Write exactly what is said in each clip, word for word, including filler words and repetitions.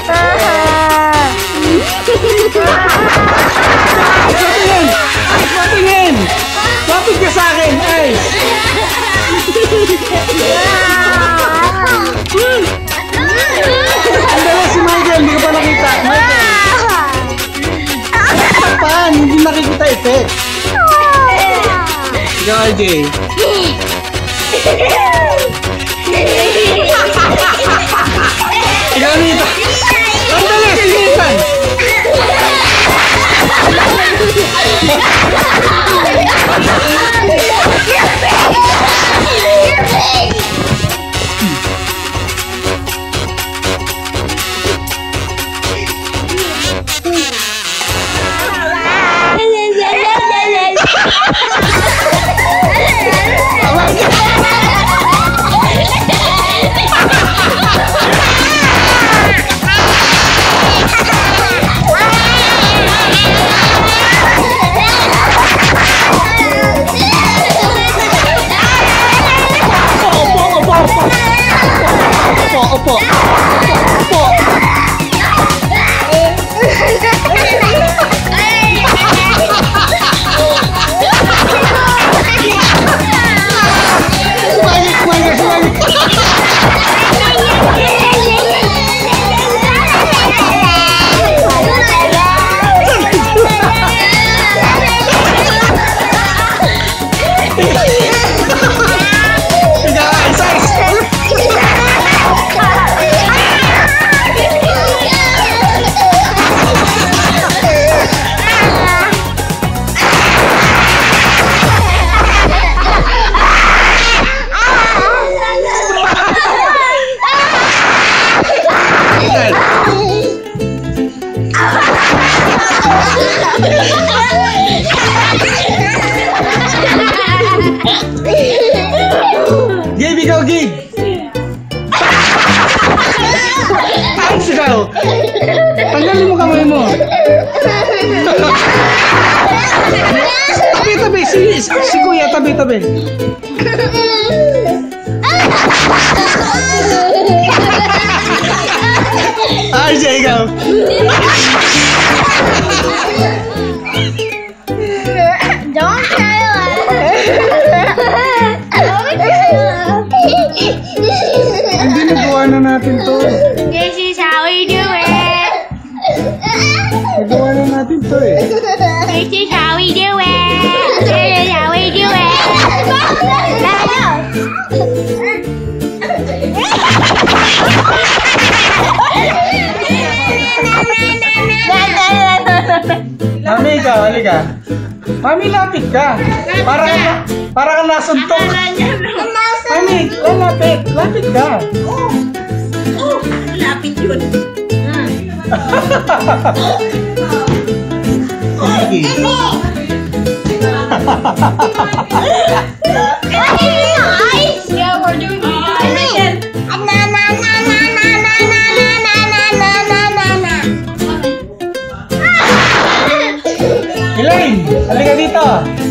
Patingin! Patingin! Lapit ka sa akin! Ice! Ang dala si Michael, hindi ko pa nakita. Michael! Saan? Hindi nakikita effect. Ikaw, R J. Ikaw, Nita. Ang dala si Nathan. Opo. Opo. Gabe, ikaw, Gabe! Ay, sigaw! Tanggalin mo kamay mo! Tabi, tabi! Si, si Kuya, tabi, tabi! R J, ikaw! Don't tell Hindi, nagawa na natin to. This is how we do it. Nagawa na natin to eh. This is how we do it. This is how we do it. Mami, ikaw, halika. Mami, lapit ka. Para ka, para ka nasuntok. Mami, lalapit. Lapit ka. Oh, oh, lapit yun. Sige. Yeah, we're doing it. Elaine, halika dito.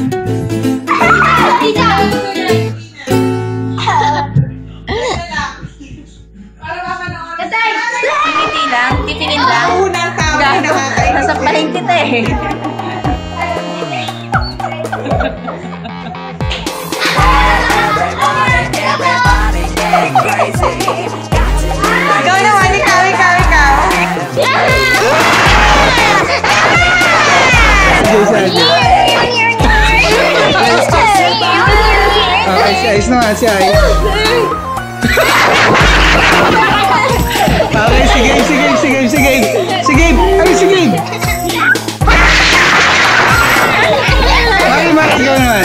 Titi lang, titingin lang. Unang tao na nakakain. Nasampahin kita eh. Ikaw naman, ikaw, ikaw, ikaw. Okay, si Ice naman, si Ice. Okay, sige, sige, sige, sige. Sige, ay, sige. Mari, Mari, ikaw naman.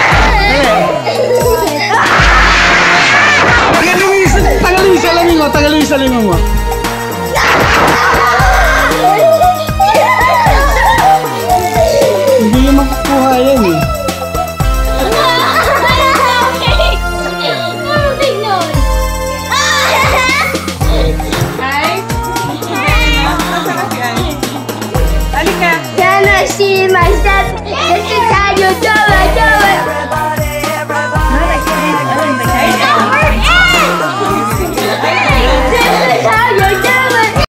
Tagalin yung salamin mo, tagalin yung salamin mo. Hindi yung makukuha yan eh. Halika. Can I see myself? This is how you do it, do it.